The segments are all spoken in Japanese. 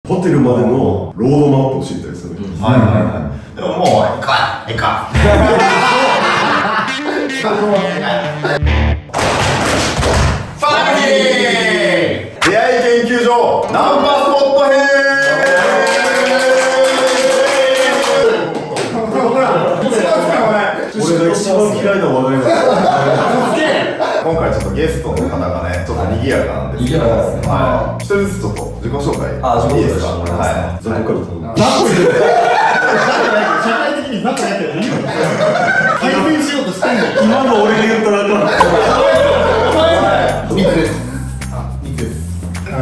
ホテルまでのロードマップを知りたいですよね。 はいはいはい。でももういかんいかん。ファミリー出会い研究所ナンパスポット編。 俺が一番嫌いな話題だ。 今回ちょっとゲストの方がね、ちょっと賑やかなんですけど、はい、一人ずつちょっと自己紹介いいですか？はい。 じゃあここから頼む。 社会的に何かやってるの？改善しようとしてんの？ 今の俺が言ったらあかん。 ミツです。 ミツです。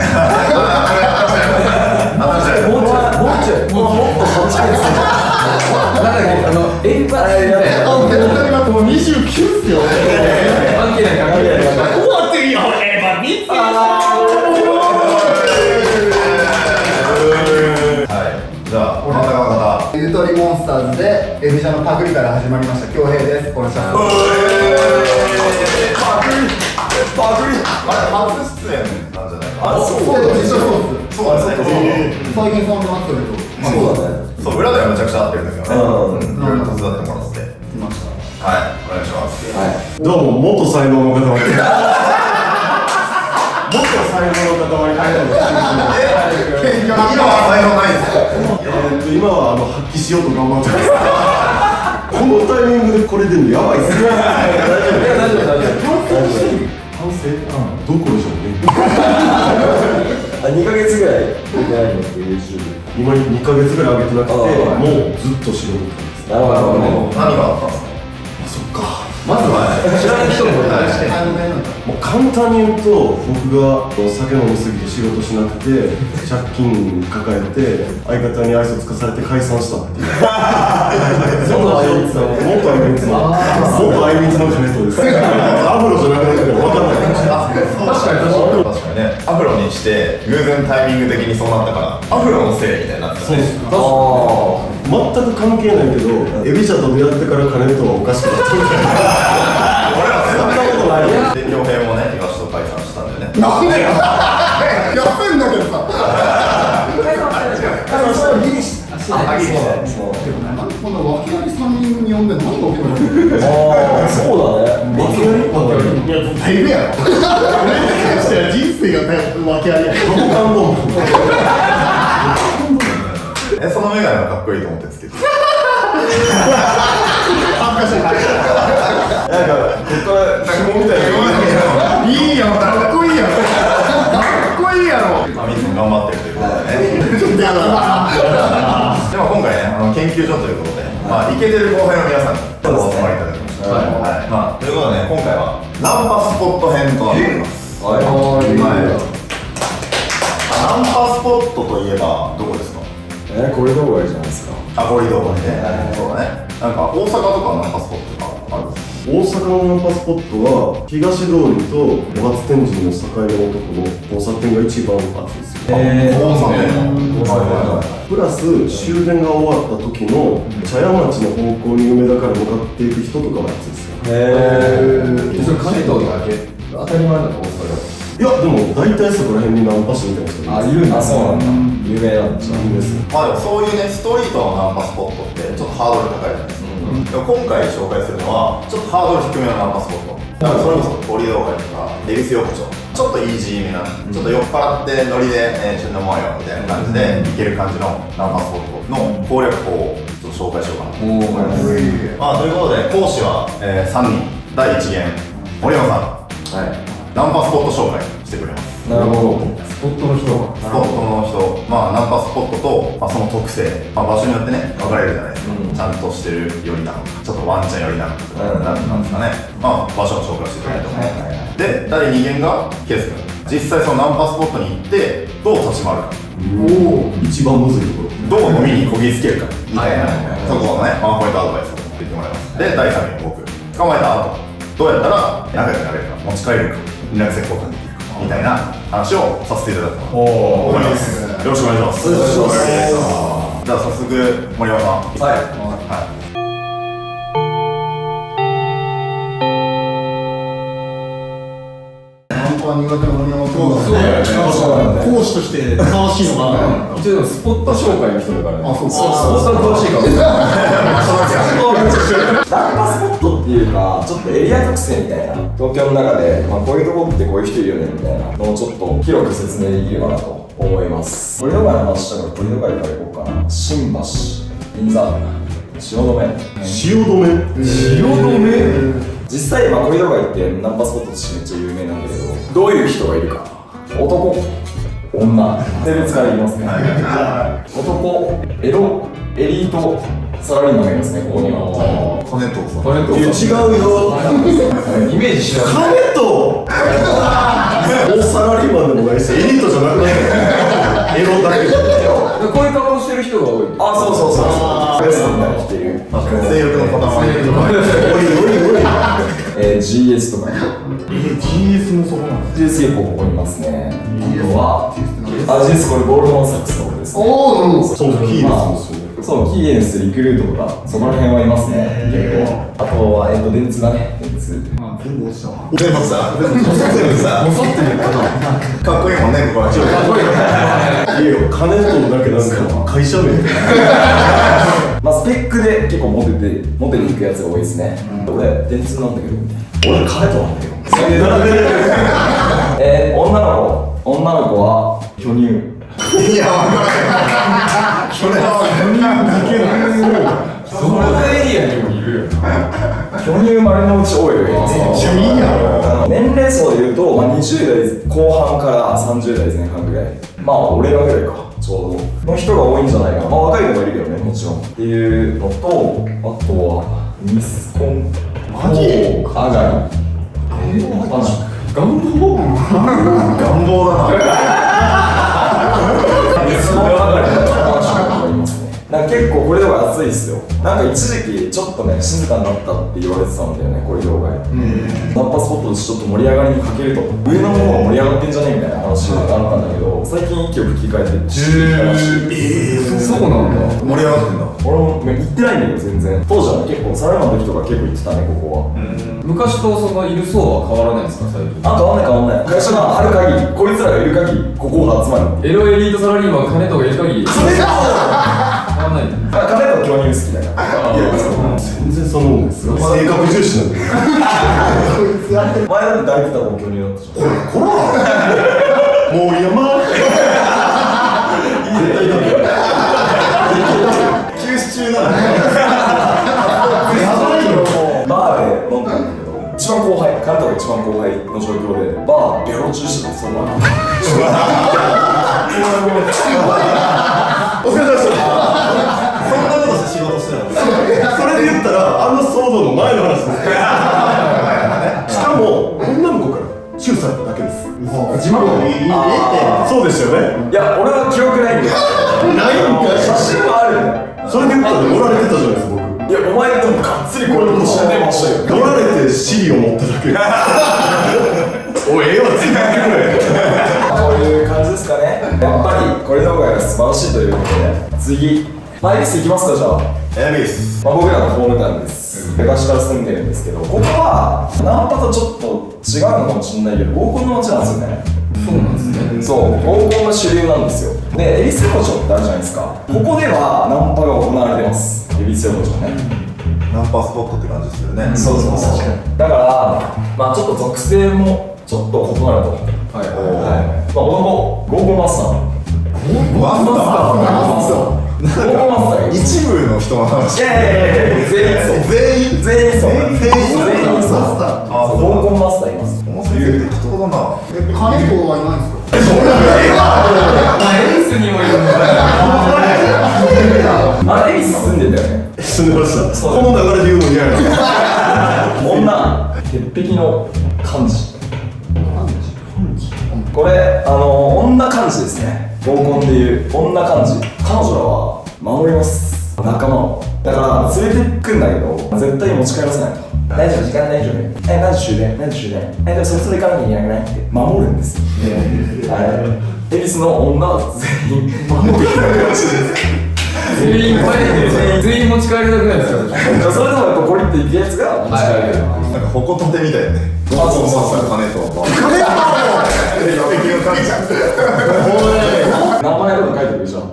もっとそっちですね。なんだっけ、エンパイアみたいな。 今もう29っすよ。 関係ない関係ない。 終わってるよ。ミツ。 じゃあ、真ん中の方。 ゆとりモンスターズでエビシャのパクリから始まりました恭平です。お願いします。 パクリあれ初出演なんじゃないかな。 そうですね。 そうですね。 最近そんなあったけど。 そうだね。 そう、裏ではめちゃくちゃ合ってるんだけどね。いろいろ手伝ってもらって来ました。 はい、お願いします。 どうも、元才能の塊。元才能の塊。 今は才能ないですよ。 今は発揮しようと頑張ってます。このタイミングでこれ出るのやばいっすね。 大丈夫。 反省？どこでしょうね。 2ヶ月ぐらい出てないのって優秀。 今2ヶ月ぐらい上げてなくて、もうずっと仕事です。 なるほど。 何があったんですか？ あ、そっか。 まずは知らない人もいないし。 もう簡単に言うと、僕がお酒飲みすぎて仕事しなくて借金抱えて相方に愛想つかされて解散したっていう。元あいみつの金とです。アフロじゃなくなっても分かんないかもしれない。 確かにね、アフロにして偶然タイミング的にそうなったからアフロのせいみたいになってたね。 全く関係ないけど、エビシャと出会ってから金とはおかしくなったみたいな。 俺らそんなことないよ。で、恭平もね、東と解散したんだよね。 なんでよ。やってんだけどさ。 ギリし。 あ、ギリして。 なんでこんな訳あり3人組呼んで何が起きるの？ そうだね。 訳あり？ いや、だいぶやろ。俺に関しては人生が訳ありや。 そのメガネはかっこいいと思ってるんですけど。 恥ずかしい。 なんか、ここから紐みたいな。 いいやろ、かっこいいやろ。かっこいいやろ。 まあ、みんな頑張ってるということでね。 ちょっとやだな。 でも今回ね、研究所ということで、まあ、イケてる後輩の皆さんにお集まりいただきました。はい。まあ、ということでね、今回はナンパスポット編となっております。はい。ナンパスポットといえばどこですか？ これどこがいいじゃないですか。 あ、これどこにね。そうだね。なんか大阪とかナンパスポットとかある？ 大阪のナンパスポットは東通りと五月天神の境のところの交差点が一番熱いですよ。プラス終電が終わった時の茶屋町の方向に梅田から向かっていく人とかは熱いですよ。 それ関東だけ当たり前だと思ってたよ。 いやでも大体そこら辺にナンパ師みたいな人がいいるんだ。そうなんだ。有名なんですよ。 います。 まあでもそういうね、ストリートのナンパスポットってちょっとハードル高いじゃないですか。でも今回紹介するのはちょっとハードル低めのナンパスポット。だからそれこそコリドー街とか恵比寿横丁、ちょっとイージーめな、ちょっと酔っ払ってノリで一緒に飲もうよみたいな感じで行ける感じのナンパスポットの攻略法をちょっと紹介しようかなと思います。まあということで講師は3人、第1限森山さん、ナンパスポット紹介してくれます。 なるほど。スポットの人。 スポットの人、まあナンパスポットと、まあ、その特性、まあ、場所によってね分かれるじゃないですか。ちゃんとしてるよりなのか、ちょっとワンチャンよりなのかとか、なんですかね。まあ場所を紹介していきたいと思います。で、第2限がケース君。実際そのナンパスポットに行ってどう立ち回るか。 一番むずいところ。 どう飲みにこぎつけるかみたいなそこのね、ワンポイントアドバイスを言ってもらいます。で、第3限僕。捕まえた後、どうやったら仲良くなれるか、持ち帰れるか、連絡先交換できるか。みたいな話をさせていただきます。思います。よろしくお願いします。じゃあ早速森山さん。 ナンパ苦手な森山君。 そうだよね。 そうなんだよ。 講師としてふさわしいのが一応スポット紹介の人だからね。 あ、そうスポット詳しいかも。ナンパスポットっていうか、ちょっとエリア特性みたいな、東京の中で、まあ、こういうとこってこういう人いるよねみたいなのをちょっと広く説明できればなと思います。コリド街の話したからコリド街から行こうかな。新橋、銀座、汐留。 汐留実際、まあ、コリド街ってナンパスポットとしてめっちゃ有名なんだけど、どういう人がいるか。男、女、性別から言いますね。男、エロ、エリート、サラリーマンがいますね、ここには。 金とさこれといや違うよイメージしない。 金と大サラリーマンでもないしエリートじゃなくなったエロだけこういう格好してる人が多い。あ、そうそうそうそう。ベストみたいに着てる。 性欲の塊。 GS とかね。 GS もそうなんです GS 結構ここにいますね。あとは、GS これゴールドマンサックスのことですね。 おお、 そうそうキーですよねそう、キーエンス、リクルートとか、そこら辺はいますね。結構。あとは、電通だね。電通。 全部落ちたわ。 全部さ、かっこいいもんね、ここは。かっこいいよね。 いや金とだけなんか会社名まあ、スペックで結構モテに行くやつが多いですね。俺、電通なんだけど、俺、金となんだけど。そういう女の子は、巨乳。 いや、わからない。それはそのエリアにもいるよな。巨乳丸の内多いよ。めっちゃいいやろ。年齢層でいうと、まあ、20代後半から30代前半ぐらい。まあ、俺らぐらいか、ちょうど。の人が多いんじゃないかな。まあ、若い子もいるけどね、もちろん。っていうのと、あとは、ミスコン。 マジアガリ。願望願望だな。 なんか結構これとか熱いっすよ。なんか一時期ちょっとね静かになったって言われてたんだよね、これ動画。ナンパスポットでちょっと盛り上がりに欠けると上のものが盛り上がってんじゃねえみたいな話があったんだけど、最近息を吹き替えてそうなんだ。 盛り上がってんだ。 俺も行ってないんだけど全然。当時は結構サラリーマンの時とか結構行ってたね、ここは。 昔とそのいる層は変わらないんですか、最近。 あ、変わんない。会社がある限り、こいつらがいる限り、ここが集まる。 エロエリートサラリーマン金とかいる限りそれが変わんないんだ。 金と巨乳好きだから。 全然その性格重視なんだよ前だって大工だもん巨乳だったじゃん。 こらもう山絶対ダメ休止中なの。 やばいよバーで飲んだんだけど、一番後輩、彼とが一番後輩の状況で、バーベロ中止だそうだな。 お疲れ様でしたそんなことして仕事してたの。 それで言ったらあの騒動の前の話ですしかも女の子からチューされただけです。 自慢のいいねってそうでしたよね。 いや、俺は記憶ないんだよ。 ないんかい。 写真はあるんだよ。 それで言ったら乗られてたじゃないですか僕。 いや、お前でもがっつりこれも死んでましたよ。 乗られてシリを持っただけおい、ええわ、ついてきてくれこういう感じですかね。やっぱりこれ動画が素晴らしいということで、次、マイリス行きますか、じゃあ。 エビス。 僕らのホームタウンです。昔から住んでるんですけど、ここはナンパとちょっと違うのかもしれないけど、合コンの街なんですよね。 そうなんですね。 そう、合コンが主流なんですよ。で、恵比寿横丁ってあるじゃないですか。ここではナンパが行われてます。恵比寿横丁ね。 ナンパスポットって感じですよね。 そう。だから、まあちょっと属性もちょっと異なると。 はい。 まあ合コンマスター。 マスター。 合コンマスターがいる。 一部の人の話。 いや全員そう。合コンマスターいます。 面白いけど適当だな。 金子はいないんですか？ エリスにもいるんだ。 あれ、恵比寿住んでんだよね。 住んでました。この流れで言うの嫌や女、鉄壁の漢字。これ、女漢字ですね。合コンでいう女漢字。彼女らは守ります。仲間を。だから、連れてくんだけど、絶対持ち帰らせないと。大丈夫、時間大丈夫。何時終電。でもそろそろ行かなきゃいけなくないって守るんですよ。恵比寿の女は全員守ってくれるらしいです。 全員持ち帰りたくないですか？ それでもやっぱゴリっていくやつが持ち帰れる。 なんかホコトテみたいね。 そう金と。 名前とか書いてるでしょ。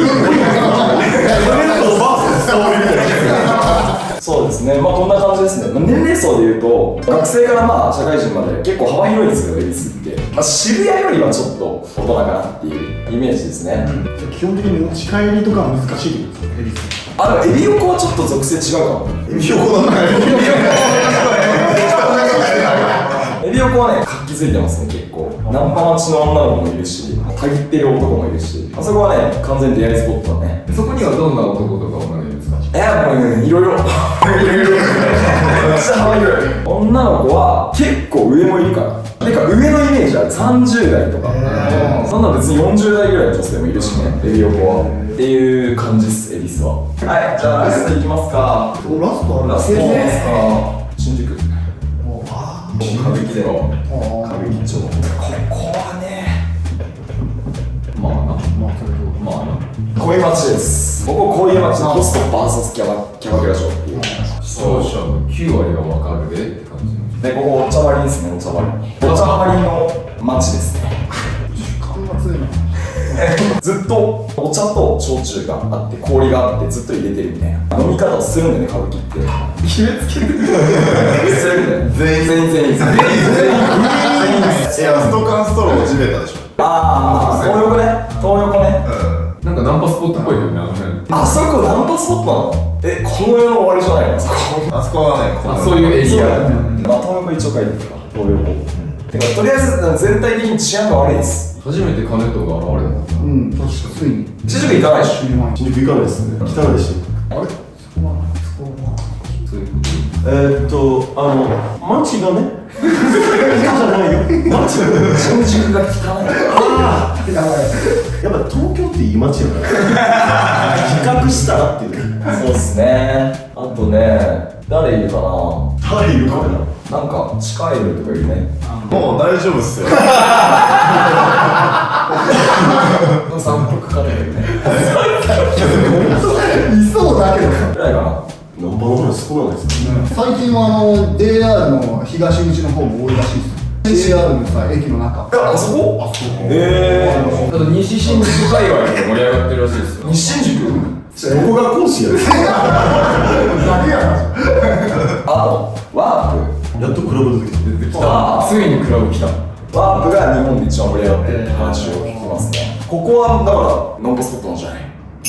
そうですね、まあこんな感じですね。まあ、年齢層でいうと、学生からまあ社会人まで結構幅広いんですよ、恵比寿って。まあ、渋谷よりはちょっと大人かなっていうイメージですね。 基本的に持ち帰りとかは難しいってことですか、恵比寿。 あ、でもエビ横はちょっと属性違うかも。 エビ横なんだよ。 エビ横はね、活気づいてますね、結構。ナンパ待ちの女の子もいるし、たぎってる男もいるし、あそこはね、完全に出会いスポットだね。 そこにはどんな男とか女がいるんですか？ いや、もうね、いろいろ。めっちゃ幅広い。女の子は結構上もいるから。てか上のイメージある。30代とか。そんな別に40代ぐらいの女性もいるしね、エビ横は。っていう感じっす、恵比寿は。はい、じゃあラストいきますか。 ラストあるラストいきますか。新宿。歌舞伎での歌舞伎町。ここはね、 まあな。 まあそれとまあな。 恋町です。ここ恋町のホスト VS キャバクラショーっていう。 視聴者の9割は分かるでって感じ。 で、ここお茶割りですね、お茶割り。お茶割りの町ですね。ずっとお茶と焼酎があって氷があってずっと入れてるみたいな飲み方をするんだよね、歌舞伎って決めつけてるするんだよ。全員いや、ストカンストロー地べたでしょ。 ああ、東横ね、東横ね。 なんかナンパスポットっぽいけどね、あの辺。 あそこナンパスポットなの？この世の終わりじゃないの？ あそこはね、 あ、そういうエリア。 まあ東横一応書いてるか、東横。てかとりあえず全体的に治安が悪いです。 初めて金藤が現れた。 うん、確かついに新宿行かないでしょ？ 新宿行かないですね。汚いし。 あれそこはそういうこ街がね、じゃないよ。街が新宿が汚い。 やっぱ東京っていい街やから。比較したらっていう。 そうっすね。あとね、誰いるかな？ 誰いるかな。 なんか地下いるとかいるね。 もう大丈夫っすよ。 三徳家庭いるね。 いそうだけどぐらいかな。 ナンパの話少ないですか。 最近はJR の東口の方も多いらしいです。JR のさ、駅の中。 あそこ？ と。あと西新宿界隈で盛り上がってるらしいですよ。 西新宿？ どこが講師やねん。 だけやな。 あとワーやっとクラブ出てきた。 出てきた。ついにクラブ来た。 プ。ワープが日本で一番盛り上がってるって話を聞きますね。ここはだからノンパスポットなんじゃない？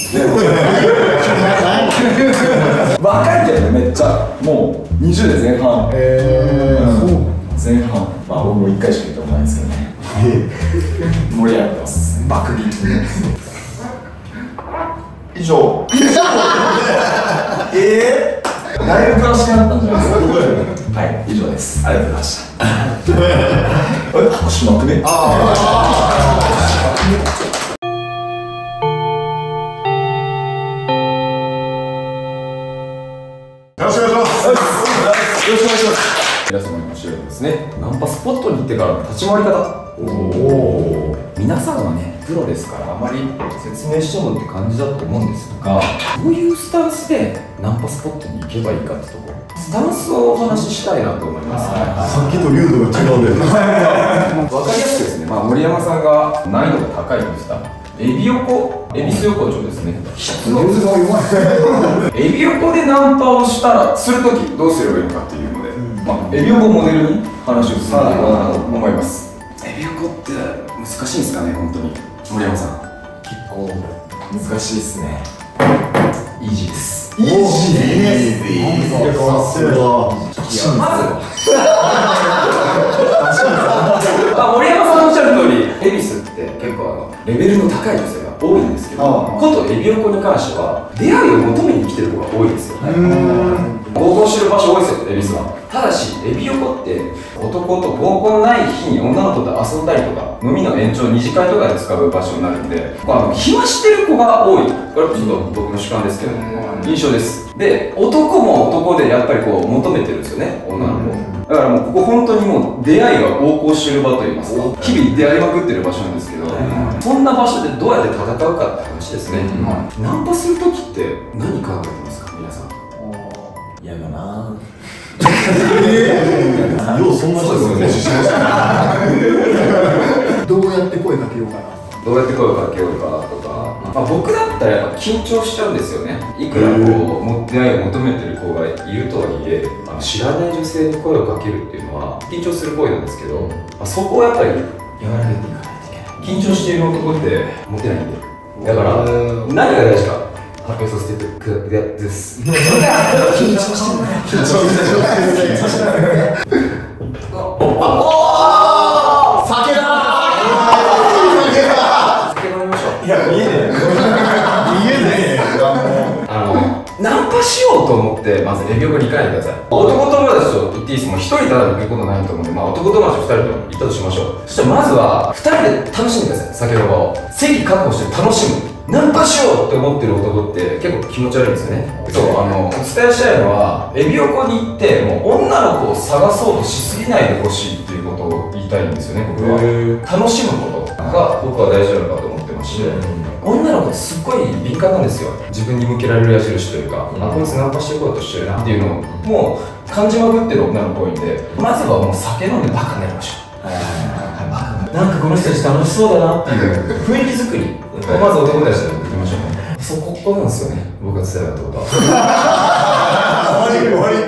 若いけどね、めっちゃもう20で前半。 そう前半。まあ僕も1回しか行ったことないですけどね。盛り上がってます。爆撃。以上。だいぶ詳しくなったんじゃないですか。はい、以上です。ありがとうございました。拍手巻くね。 よろしくお願いします。 よろしくお願いします。 皆様に教えるですね。ナンパスポットに行ってからの立ち回り方。皆さんはね、プロですからあまり説明してもって感じだと思うんですが、どういうスタンスでナンパスポットに行けばいいかってとこ、スタンスをお話ししたいなと思います。 さっきと流度が違うんだよ。 わかりやすくですね、森山さんが難易度が高いとしたエビ横、恵比寿横丁ですね。エビ横でナンパをするときどうすればいいのかっていうので、エビ横をモデルに話を進めていこうかなと思います。エビ横って難しいんですかね、本当に。森山さん。結構難しいですね。イージーです。 イージー。さすが。 まず森山さんおっしゃる通り、恵比寿って結構レベルの高い女性が多いんですけど、ことエビ横に関しては出会いを求めに来てる子が多いですよね。合コンしてる場所多いですよ、恵比寿は。ただしエビ横って男と合コンない日に女の子と遊んだりとか飲みの延長2次会とかで使う場所になるんで、暇してる子が多い。これちょっと僕の主観ですけど、印象です。で、男も男でやっぱりこう求めてるんですよね、女の子。だからもうここ本当にもう出会いが横行してる場といいますか、日々出会いまくってる場所なんですけど、そんな場所でどうやって戦うかって話ですね。ナンパするときって何考えてますか、皆さん。 嫌だなぁ。 ようそんな人が講師しましたね。 どうやって声かけようかな。 どうやって声をかけようかとか、僕だったらやっぱ緊張しちゃうんですよね。いくらこう出会いを求めてる子がいるとはいえ、知らない女性に声をかけるっていうのは緊張する行為なんですけど、そこをやっぱり和らげていかないといけない。緊張している男ってモテないんで、だから何が大事か発表させてくれです。緊張してるね。緊張してるね。 酒だいや、見えねえ。見えねえ。 ナンパしようと思ってまずレビューに行かないでください。男友達と言っていいです。もう一人ただで行くことないと思うんで、男友達2人と行ったとしましょう。そしたらまずは2人で楽しんでください。酒の場を席確保して楽しむ。ナンパしようって思ってる男って結構気持ち悪いんですよね。そう、お伝えしたいのは、エビ横に行ってもう女の子を探そうとしすぎないでほしいっていうことを言いたいんですよね。僕は楽しむことが僕は大事なのかと思ってまして、女の子ってすっごい敏感なんですよ。自分に向けられる矢印というか、こいつナンパしていこうとしてるなっていうのをもう感じまくってる女の子多いんで、まずはもう酒飲んでバカになりましょう。なんかこの人たち楽しそうだなっていう雰囲気作りをまず男たちでいきましょうね。ここなんですよね、僕が伝えたことは。 終わり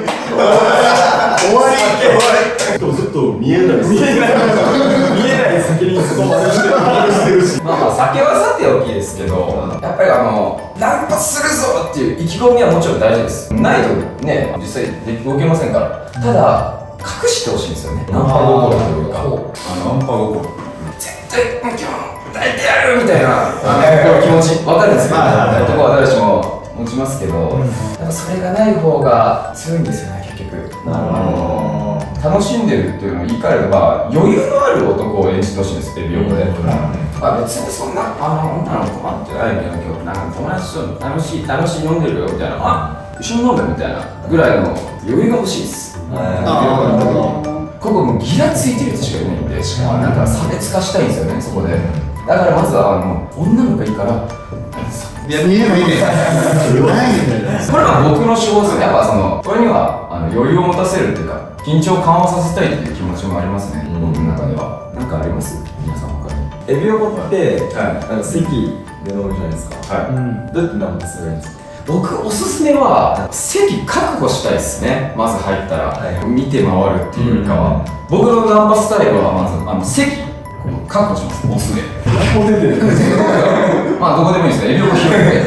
でもずっと見えないです。 見えない先にそこまでしてるし。 酒はさておきですけど、やっぱりナンパするぞっていう意気込みはもちろん大事です。ないとね、実際動けませんから。ただ隠してほしいんですよね。ナンパ心というか、 ナンパ心絶対今日抱いてやるみたいな気持ち分かるんですけど、男は誰しも持ちますけど、やっぱそれがない方が強いんですよね、結局。楽しんでるっていうのを言い換えれば、余裕のある男を演じてほしいんです、エビ横で。別にそんな女の子待ってないけど、今日なんか友達と楽しい飲んでるよみたいな、一緒に飲んでみたいなぐらいの余裕が欲しいです。ここもうギラついてる人しかいないんで、なんか差別化したいんですよね、そこで。だからまずは女の子がいいから、 いや、見えないこれは僕の手法ですね。やっぱこれには余裕を持たせるっていうか、緊張を緩和させたいっていう気持ちもありますね、僕の中では。なんかあります？皆さん他に。 エビ横って席で飲むじゃないですか。どうやってナンパすればいいんですか？ 僕おすすめは席確保したいですね。まず入ったら、見て回るっていうよりかは、僕のナンパスタイルはまず席確保します。オスでここ出てる。 どこでもいいですね。エビ横広くて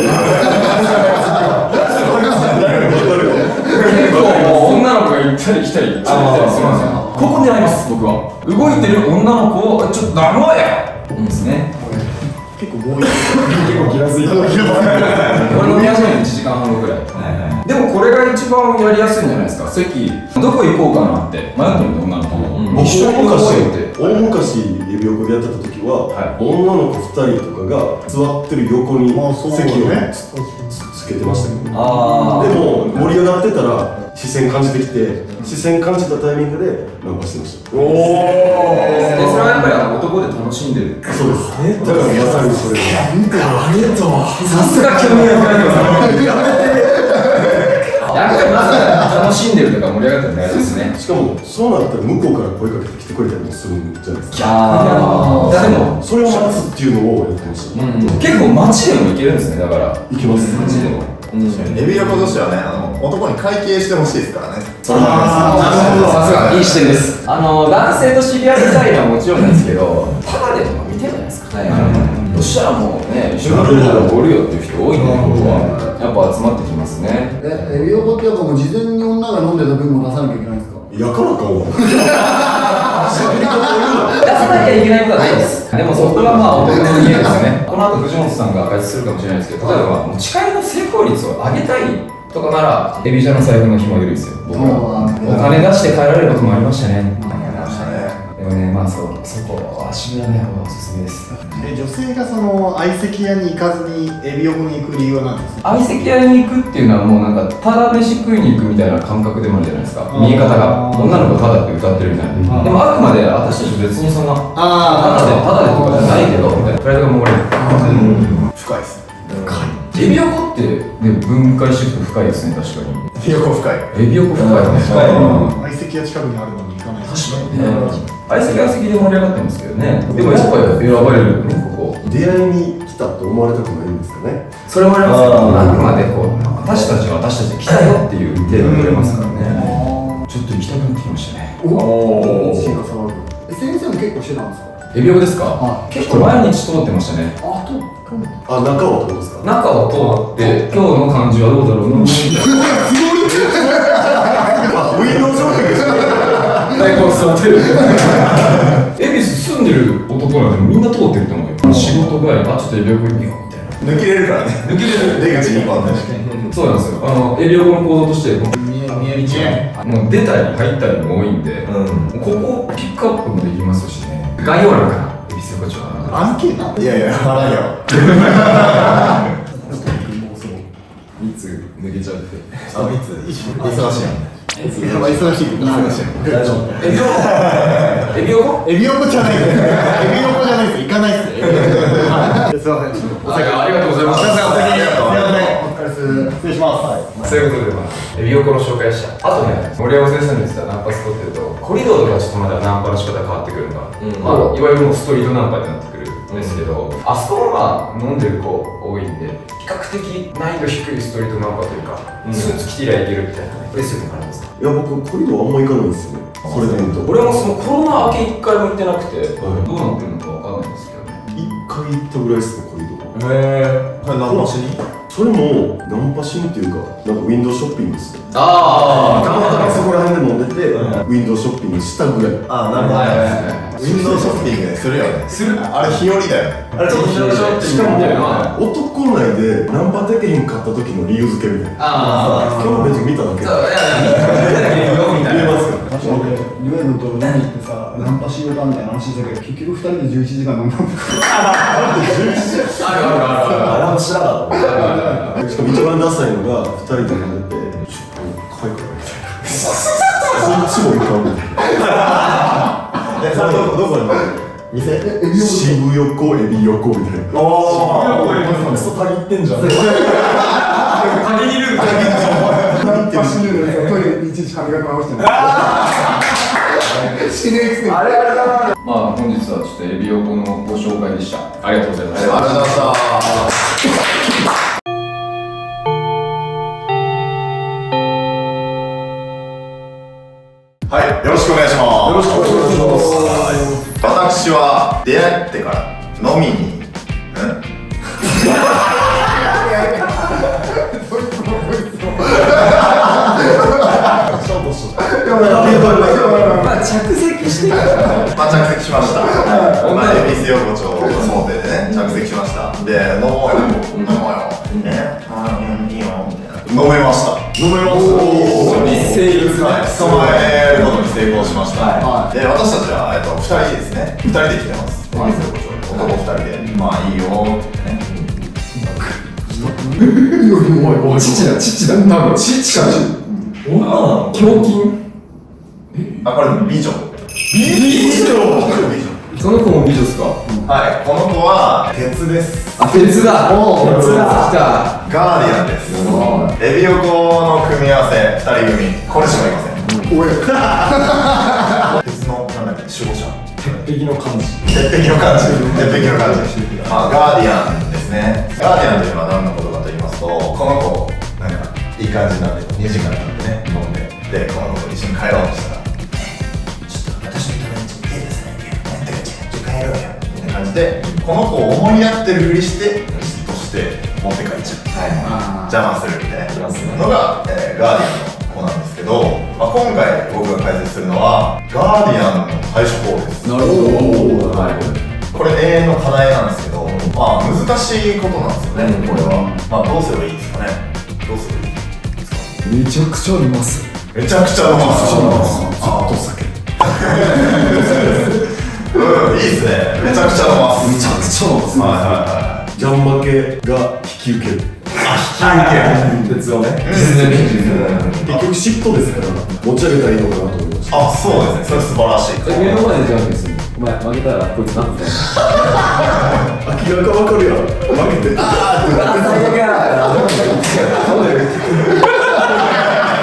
結構女の子が行ったり来たりするんですよ。ここ狙います、僕は。動いてる女の子をちょっと黙れいいですね。 結構強引。 結構気がついた。 俺の宮島に1時間半後ぐらい。でもこれが一番やりやすいんじゃないですか。席どこ行こうかなって迷ってる女の子も僕一緒に行こうよって。 大昔エビ横でやってた時は、女の子2人とかが座ってる横に席をつけてましたけど、でも盛り上がってたら視線感じてきて、視線感じたタイミングでナンパしてました。 それはやっぱり男で楽しんでる。 そうです。だからまさにそれさすが興味深い。やっぱりまず楽しんでるとか盛り上がってるの大事ですね。 しかもそうなったら向こうから声かけてきてくれたりもするんじゃないですか。 でもそれを待つっていうのをやってました。 結構街でも行けるんですね。だから行けます。 街でも。 エビ横としてはね、男に会計してほしいですからね。 それもさすがいい視点です。男性と知り合いたいのはもちろんですけど、ただでも見てるじゃないですか。そしたらもうね、一緒に来るならおるよっていう人多いんで、僕はやっぱ集まってきますね。 エビ横ってやっぱもう事前に女が飲んでた分も出さなきゃいけないんですか？ やからかわ。 出さなきゃいけないことはないです。でもそこは男の家ですよね。この後藤本さんが解説するかもしれないですけど、例えば持ち帰りの成功率を上げたいとかなら、エビジャの財布の紐緩いですよ。僕はお金出して帰られることもありましたね。でもね、そこは渋谷の方がおすすめです。 女性が相席屋に行かずにエビ横に行く理由は何ですか？ 相席屋に行くっていうのはもうなんかただ飯食いに行くみたいな感覚でもあるじゃないですか。見え方が女の子ただって歌ってるみたいな。でもあくまで私たち別にそんなただでとかじゃないけどみたいなプライドが漏れる。 深いですね。 エビ横って、ね、分解していくと深いですね。確かに横深い。 エビ横深いね。 深いね。 相席屋近くにあるのに行かない。 確かにね。 相席は相席で盛り上がってますけどね。でもやっぱり選ばれるよね、ここ。 出会いに来たと思われたくないんですかね。 それもありますけど、あくまでこう、私たちは私たちで来たよっていう程度で取れますからね。ちょっと行きたくなってきましたね。 お進化騒ぐ。先生も結構してたんですか？ エビ横ですか？ は結構毎日通ってましたね。 あ、とあ、中はどうですか？ 中を通って、今日の感じはどうだろうな。 あ、ウィンドウショッピングですね。 大根座ってる。恵比寿住んでる男なんてみんな通ってると思うよ。仕事帰り、あ、ちょっとエビ横行くよみたいな。 抜けれるからね。 抜けれる。 出口2本ね。 そうなんですよ。エビ横の行動として、 見えもう出たり入ったりも多いんで、ここピックアップもできますしね。概要欄から、恵比寿横丁は。 アンケート。 いやいや、払いよ。 いつ抜けちゃうって。 あ、いつ忙しいよね。 忙しい。 大丈夫。 エビ横？ エビ横じゃないです。エビ横じゃないです。行かないです。すいません。 ありがとうございます。 すいません。お疲れ様です。失礼します。 そういうことで、エビ横の紹介した。あとね、森山先生の言ってたナンパスポットと、コリドーとかちょっとまだナンパの仕方変わってくるのが、まあ、いわゆるもうストリートナンパになってくるんですけど、あそこもまあ、飲んでる子多いんで、比較的難易度低いストリートナンパというか、スーツ着てりゃいけるみたいなね、レッスンがあるんですか？ いや、僕、コリドーあんま行かないんですよね。それで言うと。 俺もそのコロナ明け一回も行ってなくて、どうなってるのかわかんないんですけどね。 一回行ったぐらいですね、コリドー。 これ何もしに？ それも、ナンパシーンっていうか、なんかウィンドウショッピングですよ。 あたまたまそこら辺で飲んでて、ウィンドウショッピングしたぐらい。 あ、なるほどね。ウィンドウショッピングするよね。 する。 あれ日和だよ。あれちょっと日和しかも、男内でナンパできへんかった時の理由付けみたいな。 あ今日のページ見ただけで。 そう、いや、見ただけでよみたいな。 見えますか？ リュエンと何ってさ、ナンパしようかみたいな話してたけど、結局2人で11時間飲んだ。 ある。 あれも知らなかった。 しかも一番ダサいのが、2人で飲んでて、ちょっと可愛くないみたいな。そっちもいかんみたいな。 それどこに店？ 渋横、エビ横みたいな。 クソたぎってんじゃん。 限りる。 ナンパしにるんですよ。トイレでいちいち髪型直してない。死ねえくせに。 まあ本日はちょっとエビ横のご紹介でした。ありがとうございました。 ありがとうございました。はい、よろしくお願いします。よろしくお願いします。私は出会ってから飲みに、 まあ着席してから。 着席しました。恵比寿横丁の想定でね、着席しました。で、飲もうよ、飲もうよ。ね、いいよ、みたいな。飲めました。 成立。 捕まえることに成功しました。で、私たちは2人ですね。2人で来てます。恵比寿横丁に男2人で。まあいいよってね。 父だ。多分父か。 女なの？ 胸筋。 あ、これ美女。 その子も美女ですか？ はい、この子は鉄です。 あ、鉄だ。 鉄だ。来た。 ガーディアンです。エビ横の組み合わせ2人組、これしかいません。鉄のなんだっけ、守護者。 鉄壁の感じ。 鉄壁の感じ。まあガーディアンですね。ガーディアンというのは何のことかと言いますと、この子なんかいい感じになって2時間経ってね飲んで、でこの子と一緒に帰ろうとしたら、ちょっと私のためにちょっと手出さないでよ。なんとかちょっと帰ろうよみたいな感じで、この子を思いやってるふりして嫉妬して持って帰っちゃう。邪魔するみたいなのが、ガーディアンの子なんですけど、まあ、今回僕が解説するのはガーディアンの対処法です。 なるほど。 これ永遠の課題なんですけど、まあ難しいことなんですよね、これは。まあどうすればいいですかね。どうすればいいですか。 めちゃくちゃあります。 めちゃくちゃ飲ます。 ずっと酒。 いいですね。めちゃくちゃ飲ます。 めちゃくちゃ飲ます。 はい。 ジャン負けが引き受ける。 鉄をね。 結局嫉妬ですから持ち上げたらいいのかなと思いました。 あ、そうですね。それ素晴らしい。 目の前でじゃんけんする。お前負けたらこいつなんみたいな。 明らかわかるやん。負けて。 最悪や。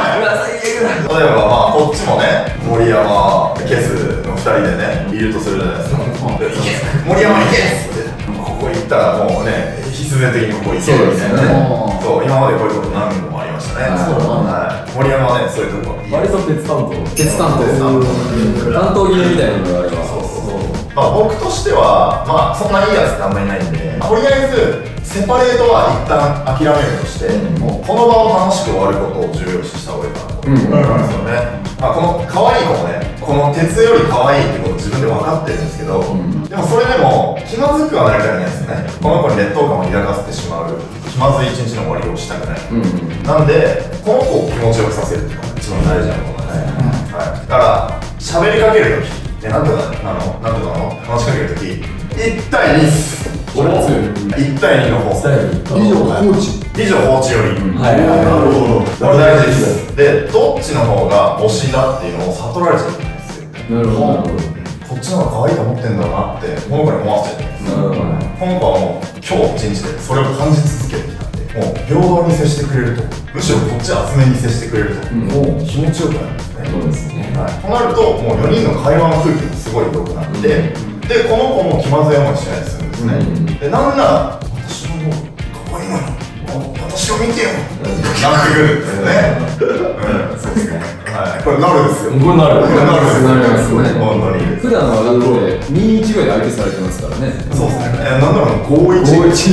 例えばまあこっちもね、森山、ケスの2人でねいるとするじゃないですか。森山行けっつってここ行ったらもうね必然的にここ行けるみたいなね。そう今までこういうこと何度もありましたね。はい。森山はねそういうとこ割と鉄担当担当切れみたいなのがあれば。 まあ僕としてはまあそんないいやつってあんまりいないんで、とりあえずセパレートは一旦諦めるとして、もうこの場を楽しく終わることを重要視した方がいいかなと思うんですよね。まあこの可愛い子もね、この鉄より可愛いってこと自分で分かってるんですけど、でもそれでも気まずくはなりたくないですよね。この子に劣等感を抱かせてしまう気まずい一日の終わりをしたくない。なんでこの子を気持ちよくさせるっていうのが一番大事なことですね。はい。だから喋りかけるとき。なんとか話しかけるとき1対2っす。これは強い。1対2の方。以上放置より。 なるほど。 これ大事です。で、どっちの方が推しだっていうのを悟られちゃうんですよ。 なるほど。 こっちの方が可愛いと思ってんだなってこの子に思わせちゃうんです。この子はもう今日一日でそれを感じ続けてきたんで、もう平等に接してくれると、むしろこっち厚めに接してくれると、もう気持ちよくなるんですね。 そうですね。 はい、となるともう4人の会話の空気もすごい良くなって、でこの子も気まずい思いしないで済むんですね。でなんなら私の方が可愛いのに私を見てよなってくるんですよね。そうですね。はい。これなるんですよ。 これなる。 なるんですよ。 なりますね。 本当に。 普段はだって2-1ぐらいで相手されてますからね。 そうですね。なんだろう5-1。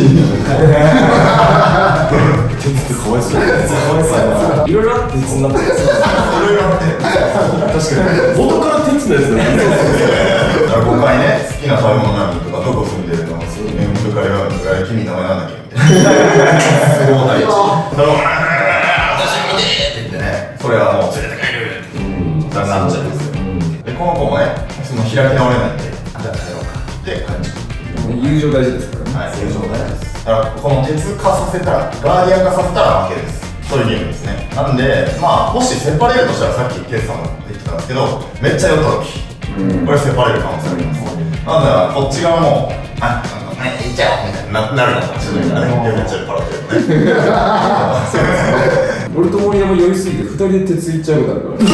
鉄ってかわいそうだね。 いろいろあって鉄になってる。 いろいろあって。 確かに元から鉄のやつだね。 5回ね、好きな食べ物何とかどこ住んでるのすごいね、向かいは君名前なんだっけみたいな。すごい大事。私見てって言ってね、それはもう連れて帰るってなっちゃうんですよ。で、この子もね、その開き直れないんで、じゃあ帰ろうかって帰っちゃう。 友情大事ですからね。 はい、友情大事です。だからこの鉄化させたら、ガーディアン化させたら負けです。そういうゲームですね。なんで、まあ、もしセパレるとしたらさっきケイスさんが言ってたんですけど、めっちゃ酔った時、これセパレる可能性あります。なんだらこっち側も、あ、行っちゃおうみたいななるかもしれないからね。めっちゃ酔っ払ってるね。 俺と森山酔いすぎて2人で鉄いっちゃうことあるから。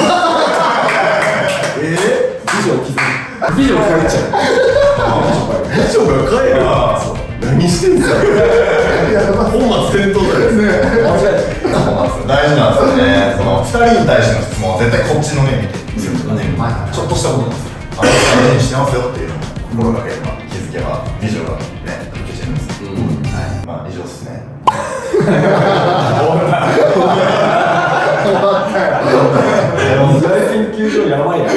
美女帰っちゃう。 大丈夫か帰るわ。何してんすか。本末転倒だよね。 大事なんですよね。その2人に対しての質問は絶対こっちの目見て強くね。ちょっとしたことなんですよ。大事にしてますよっていうのを心がければ気づけば美女がね抜けちゃいます。はい。まあ以上ですね。 大研究所やばいな。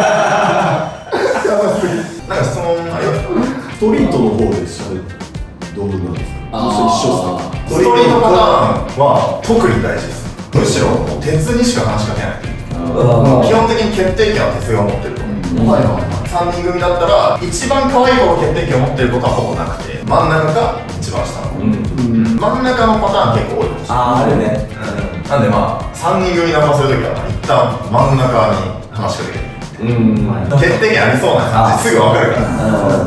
なんか質問ありますか？ ストリートの方で喋るどうなんですか。一緒さ。 ストリートパターンは特に大事です。むしろもう鉄にしか話しかけない。基本的に決定権は鉄が持ってると思う。3人組だったら一番可愛い子の決定権を持ってることはほぼなくて、真ん中か一番下の子、真ん中のパターン結構多いかもしれない。 あるね。 なんでまあ3人組ナンパするときは一旦真ん中に話しかけて決定権ありそうな感じすぐ分かるから。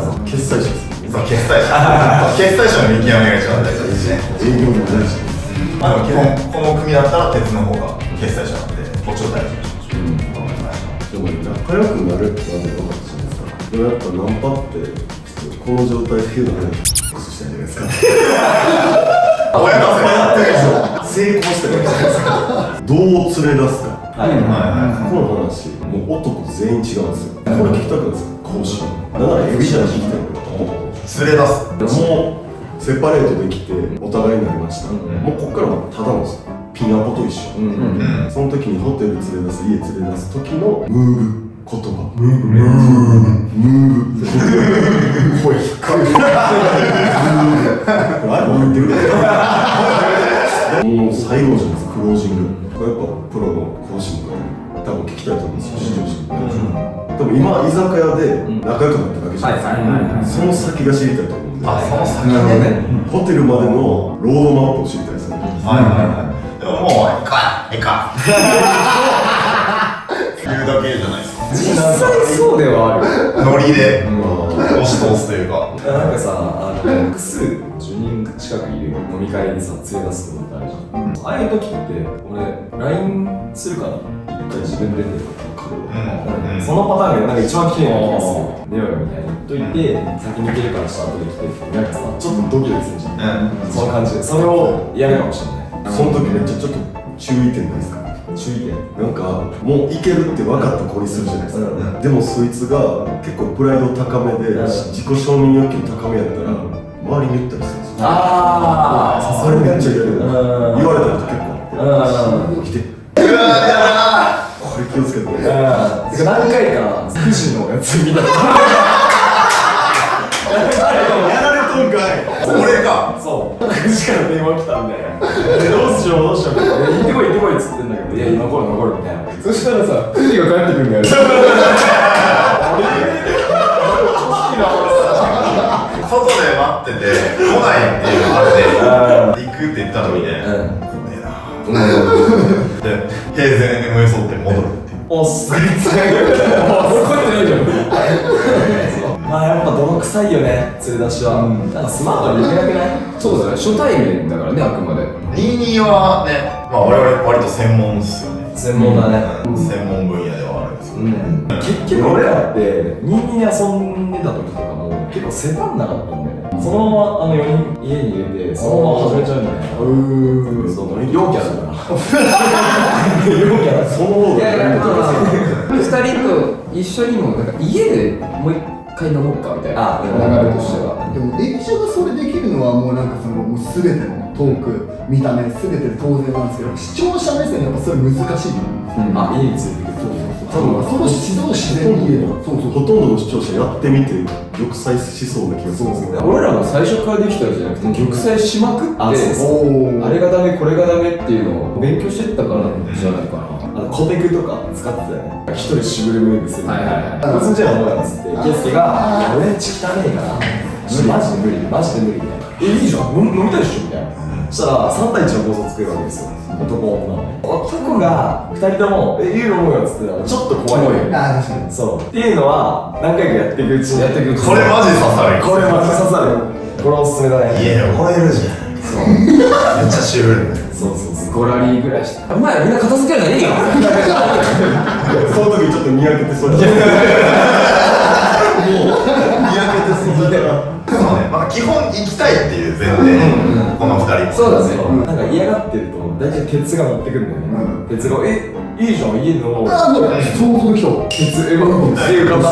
決済者ですね。 そう決済者決済者の見極めが一番大事ですね。 営業も大事。 まあでも基本この組だったら鉄の方が決済者なんでこっちを大事にしましょう。 でも仲良くなるってなんで分かったじゃないですか。でもやっぱナンパってちょっとこの状態っていうのはクスしたいじゃないですか。 親がやってるでしょ。成功してるじゃないですか。どう連れ出すか。この話もう男全員違うんですよ。これ聞きたくないですか。講師だからエビシャン聞きたいから連れ出す。 もうセパレートできてお互いになりました。もうこっからはただのピンアポと一緒。その時にホテル連れ出す、家連れ出す時のムーブ言葉。ムーブ。声低い。あれも入ってるからもう最後じゃないですか、クロージング。これやっぱプロの講師とか多分聞きたいと思うんですよ、視聴者に。でも今、居酒屋で仲良くなっただけじゃないですか。その先が知りたいと思うんで。 その先ね。 ホテルまでのロードマップを知りたいですね。 でももういいか言うだけじゃないですか。 実際そうではある。 ノリで押し通すというか。 なんかさ、複数順人近くいる飲み会にさ連れ出すことってあるじゃん、ああいう時って俺 LINE するかな、一回自分で出てるからそのパターンがなんか一番綺麗な気がする。出ようよみたいな言っといて、先に行けるからした後で来てなんかさちょっとドキドキするじゃん、その感じでそれをやるかもしれない。 その時めっちゃちょっと注意点ですか？ 注意点なんかもういけるって分かった子にするじゃないですか、でもそいつが結構プライド高めで、自己承認欲求高めやったら、周りに言ったりするんですよ。あれめっちゃ嫌で、言われたこと結構あって、来てうわーやだー、これ気をつけてね。 何回か9時のやつ見たやられとんかい。 俺か。 そう9時から電話来たんでどうしようどうしようみたいな、行ってこい行ってこいっつってんだけど、いや今残る残るみたいな。そしたらさ9時が帰ってくるんだよ外で待ってて来ないっていうのあれで行くって言ったのにね、来ねえなで平然に燃えそうって戻るっていう。 おっすげえ帰ってないじゃんまあやっぱ泥臭いよね、連れ出しは。なんかスマートにいけなくない？ そうだね、初対面だからね、あくまで。 22はね、まあ我々割と専門ですよね。 専門だね、 専門分野ではあるんですけど、 結局俺らって22に遊んでた時とかも結構セタンなかったんだよね。そのまま4人家に入れてそのまま始めちゃうんだよね。そう陽キャだから陽キャだそのいやいや、2人と一緒にもなんか家でもう一回飲もうかみたいな流れとしては。 でもエビシャがそれできるのはもうなんかそのもう全てのトーク、見た目全て当然なんですけど、視聴者目線やっぱそれ難しいと思うんですよ。 あ、家についてくる。 多分その自然に言えばほとんどの視聴者やってみて玉砕しそうな気がするんですけど、 俺らも最初からできたわけじゃなくて、玉砕しまくって、あれがダメこれがダメっていうのを勉強してったからじゃないかな。 コテクとか使ってたよね。一人しぐれムーブする。 はいはいはい。 こいつんちゃん思うやつって、ケイスケが、いや俺んち汚ねえから、マジで無理、マジで無理みたいな。いいじゃん、飲みたいっしょみたいな。そしたら3対1の構想作るわけですよ。男女ね。男が2人とも、いいと思うよっつってたらちょっと怖いよね。 ああ確かにそう。っていうのは、何回かやっていくうちに。 これマジ刺さる。 これマジ刺さる。これおすすめだね。 家汚れるじゃん。そう。めっちゃシュール。 そうそうそう。 5ラリーぐらいして。お前らみんな片付けるのいいよその時ちょっとにやけてそうだったにやけてそうだったそうね、まあ基本行きたいっていう前提、この2人。 そうだね。 なんか嫌がってると大体鉄が持ってくるんだよね。鉄がいいじゃん家のああもう想像できた鉄っていう方。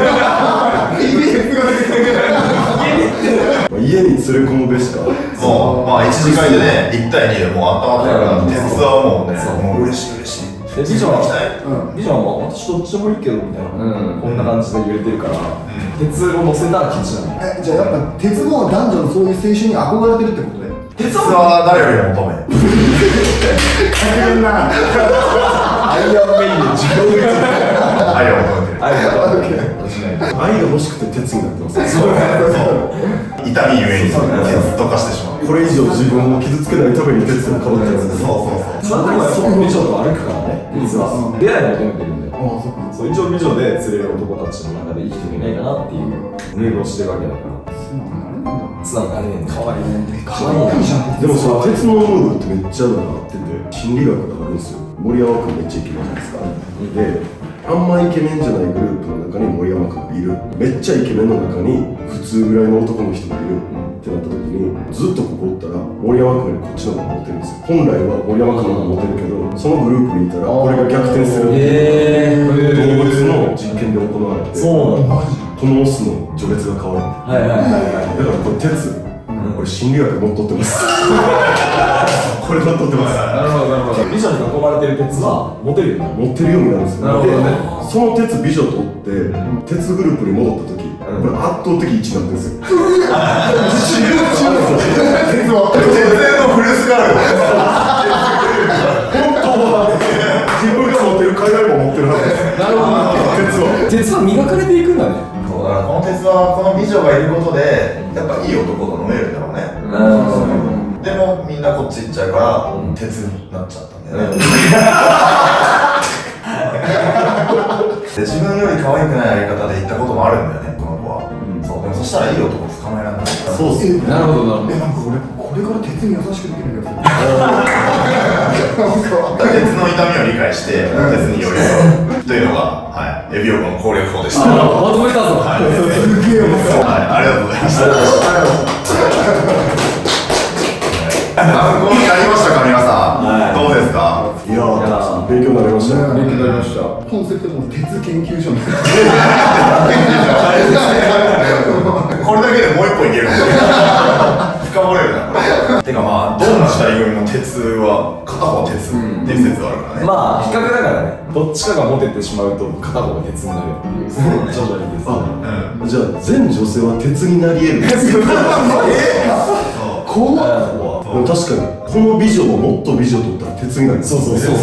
家に連れ込むべしか。 もうまあ1次会でね1対2でもう温まってるから鉄はもうね、もう嬉しい嬉しい。 ビジョン行きたい。 ビジョンは私どっちでもいいけどみたいな、こんな感じで揺れてるから、鉄を乗せたら勝ちなの。 じゃあやっぱ鉄の男女のそういう青春に憧れてるってことで鉄は誰よりも求め。 大変なアイアンメインで自分が愛を求めてる。 愛が欲しくて鉄になってます。 そう痛みゆえに鉄と化してしまう。 これ以上自分を傷つけないために鉄をかぶってます。 そうそれでもその美女と歩くからね、実は出会い求めてるんだよ。そう一応美女で釣れる男たちの中で生きていけないかなっていうムーブをしてるわけだから。素直になれねえんだ。可愛いね。可愛いじゃん。 でもその鉄のムーブってめっちゃ合ってて、心理学があるんですよ。森山君めっちゃイケメンじゃないですか。であんまイケメンじゃないグループの中に森山君がいる、めっちゃイケメンの中に普通ぐらいの男の人がいるってなった時に、ずっとここおったら森山君よりこっちの方がモテるんですよ。本来は森山君の方がモテるけど、そのグループにいたらこれが逆転する動物の実験で行われて、 そうなんだ。 このオスの序列が変わる。だからこれ鉄、これ心理学持っとってます。これ持っとってます。 なるほどなるほど。美女に囲まれてる鉄はモテるようになる。 持ってるようになるんですよ。 なるほどね。 でその鉄美女とって鉄グループに戻った時、これ圧倒的1になってるんですよ。 鉄のフルスカル。 本当は自分が持ってる海外も持ってるはずです。 なるほど。鉄は磨かれていくんだね。 そうだからこの鉄はこの美女がいることでやっぱいい男と飲めるんだろうね。でもみんなこっち行っちゃうから鉄になっちゃったんだよね。で自分より可愛くないやり方で行ったこともあるんだよね、この子は。そうでもそしたらいい男捕まえられないからそうっすね。 なるほどなるほど。 なんか俺これから鉄に優しくできる気がする。 鉄の痛みを理解して鉄に寄り添うというのが、はい、エビオコの攻略法でした。 まとめたぞ。 はい、 すげえ面白い。 はい、ありがとうございました。参考になりましたか皆さん、どうですか？ いやー、勉強になりましたね。 勉強になりました。 コンセプトも鉄研究所みたいな。 これだけでもう一本いける。深掘れるなこれ。てかまあどんな二人組も鉄は片方鉄っていう説があるからね。 まあ比較だからね、どっちかがモテてしまうと片方が鉄になるっていう、徐々にですね。 じゃあ、全女性は鉄になり得る。 怖っ。 でも確かに、この美女ももっと美女とったら鉄になる。そうそうそう。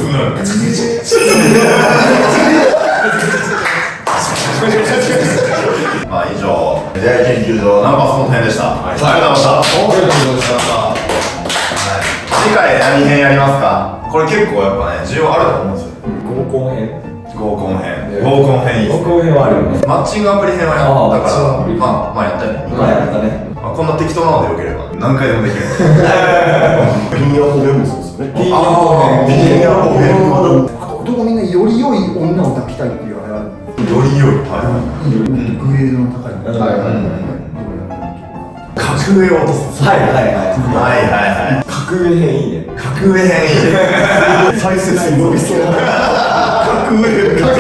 まあ以上、出会い研究所ナンパスポット編でした。ありがとうございました。次回何編やりますか？これ結構やっぱね、需要あると思うんですよ。 合コン編。 合コン編。合コン編いいですね。 合コン編はあるよね。 マッチングアプリ編はやったから、まあやったよね。 まあやったね。 まあこんな適当なのでよければ何回でもできる。 ピンヤホ編もそうですね。 ピンヤホ編。 ピンヤホ編はあと男みんなより良い女を抱きたいっていうあれある。 より良い。はい。 グレードの高い。 格上を落とす。 はいはいはい。 はいはいはい。 格上編いいね。 格上編いいね。 再生数伸びそう。格上編。 確か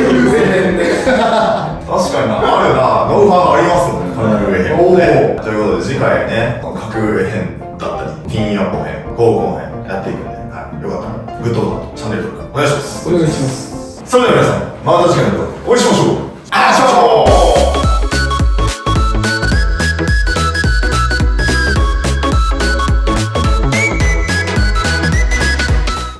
にな、あるな、ノウハウありますもんね、格上編もね。ということで次回ね、格上編だったり、ピンヤホ編、合コン編やっていくんで、はい、よかったらグッドボタンとチャンネル登録お願いします。 お願いします。 それでは皆さん、また次回の動画でお会いしましょう。あーしましょう。